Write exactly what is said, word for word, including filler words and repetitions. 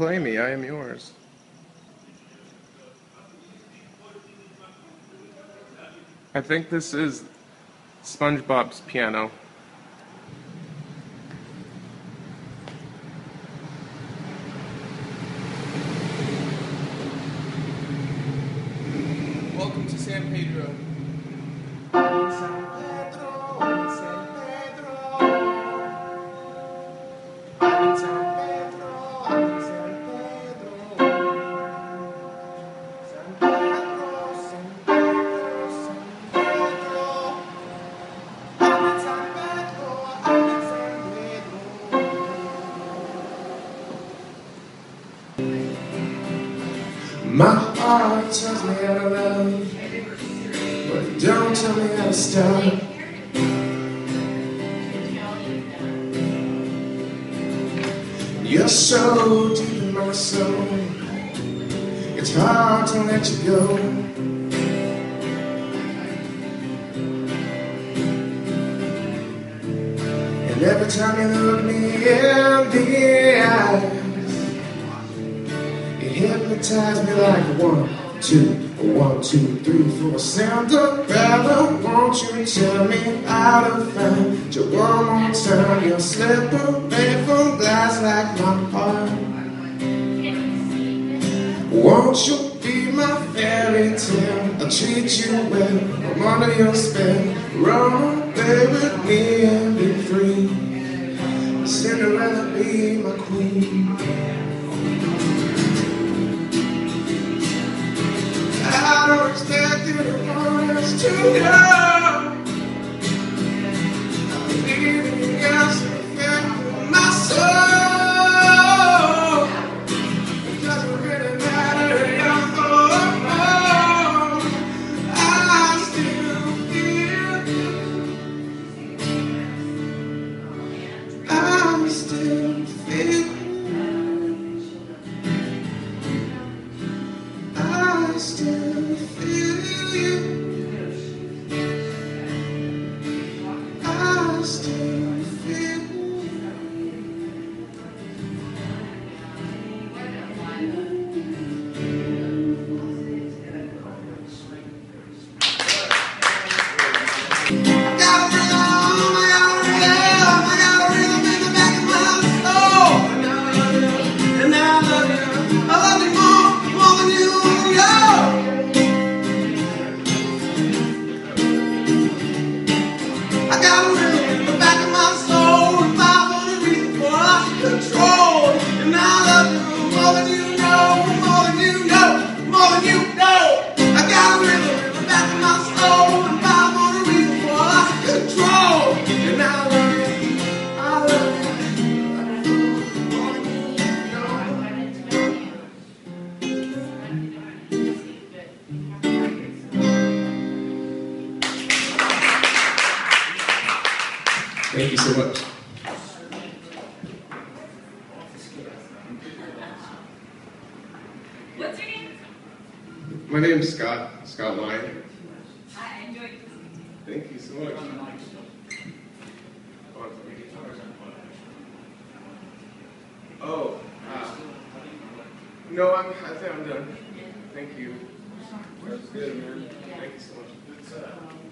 play me, I am yours. I think this is SpongeBob's piano. Welcome to San Pedro. San Pedro, San Pedro. I'm in San Pedro, I'm in San Pedro. San Pedro, San Pedro, San Pedro. I'm in San Pedro, I'm in San Pedro. My heart tells me how to love, but don't tell me how to stop. You're so deep in my soul, it's hard to let you go. And every time you look me in the eyes, you hypnotize me like one, two, one, two, three, four. Cinderella, won't you tell me how to find you one more time? You'll slip away from glass like my heart. Won't you be my fairy tale? I'll treat you well, I'm under your spell. Run away with me and be free. Cinderella, be my queen. I don't expect you to want us to go. Anything else will affect my soul. It doesn't really matter, young or old. I still feel you. I still feel you. I still feel you. I still feel you. I got a rhythm, I got a rhythm, I got a rhythm in the back of my soul. And I love you, I love you more, more than you know. I got a rhythm in the back of my soul, and five hundred reasons for lost control. And I love you more than you know, more than you know, more than you know. I got a rhythm in the back of my soul, and five hundred reasons for lost control. And I love you, I love you, more than you know. Thank you so much. What's your name? My name is Scott, Scott Lyon. I enjoyed this. Thank you so much. Oh, uh, no, I'm, I think I'm done. Thank you. That was good, man. Thank you so much.